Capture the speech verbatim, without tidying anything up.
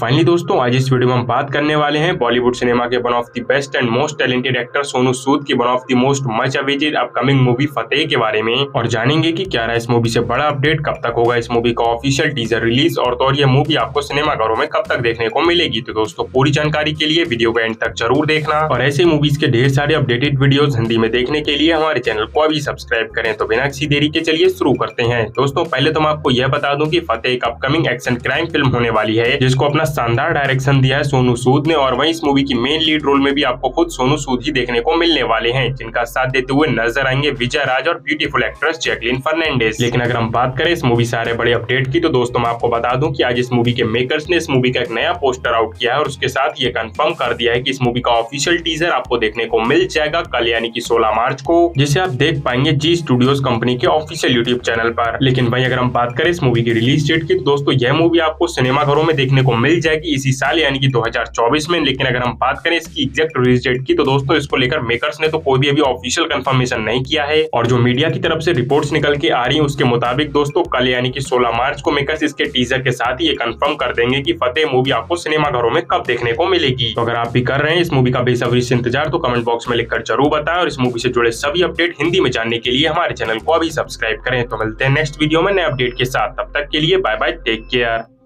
Finally दोस्तों आज इस वीडियो में हम बात करने वाले हैं बॉलीवुड सिनेमा के one of the best and most talented actor Sonu Sood की one of the most much awaited upcoming movie Fateh के बारे में, और जानेंगे कि क्या रहा इस मूवी से बड़ा अपडेट, कब तक होगा इस मूवी का ऑफिशियल टीजर रिलीज और तो और ये मूवी आपको सिनेमाघरों में कब तक देखने को मिलेगी। तो दोस्तों पूरी जानकारी के लिए वीडियो को एंड तक जरूर देखना और ऐसे मूवीज के ढेर सारे अपडेटेड वीडियोस हिंदी में देखने के लिए हमारे चैनल को अभी सब्सक्राइब करें। तो बिना किसी देरी के चलिए शुरू करते हैं। दोस्तों पहले तो मैं आपको यह बता दूं कि फतेह एक अपकमिंग एक्शन क्राइम फिल्म होने वाली है जिसको अपना शानदार डायरेक्शन दिया है सोनू सूद ने, और वहीं इस मूवी की मेन लीड रोल में भी आपको खुद सोनू सूद ही देखने को मिलने वाले हैं, जिनका साथ देते हुए नजर आएंगे विजय राज और ब्यूटीफुल एक्ट्रेस जैकलीन फर्नांडिस। लेकिन अगर हम बात करें इस मूवी से सारे बड़े अपडेट की, तो दोस्तों मैं आपको बता दूं कि आज इस मूवी के मेकर्स ने इस मूवी का एक नया पोस्टर आउट किया है और उसके साथ ये कंफर्म कर दिया है कि इस मूवी का ऑफिशियल टीजर आपको देखने को मिल जाएगा कल यानी कि सोलह मार्च को, जिसे आप देख पाएंगे जी स्टूडियोज कंपनी के ऑफिशियल यूट्यूब चैनल पर। लेकिन भाई अगर हम बात करें इस मूवी की रिलीज डेट की, तो दोस्तों यह मूवी आपको सिनेमाघरों में देखने को मिल जाएगी इसी साल यानी कि दो हज़ार चौबीस में। लेकिन अगर हम बात करें इसकी एग्जैक्ट रिलीज डेट की, तो दोस्तों इसको लेकर मेकर्स ने तो कोई भी अभी ऑफिशियल कंफर्मेशन नहीं किया है, और जो मीडिया की तरफ से रिपोर्ट्स निकल के आ रही है उसके मुताबिक दोस्तों कल यानी कि सोलह मार्च को मेकर्स इसके टीजर के साथ ही ये कंफर्म कर देंगे कि फतेह मूवी आपको सिनेमाघरों में कब देखने को मिलेगी। तो अगर आप भी कर रहे हैं इस मूवी का बेसब्री से इंतजार, तो कमेंट बॉक्स में लिखकर जरूर बताएं और इस मूवी से जुड़े सभी अपडेट हिंदी में जानने के लिए हमारे चैनल को अभी सब्सक्राइब करें। तो मिलते हैं नेक्स्ट वीडियो में नए अपडेट के साथ, तब तक के लिए बाय बाय, टेक केयर।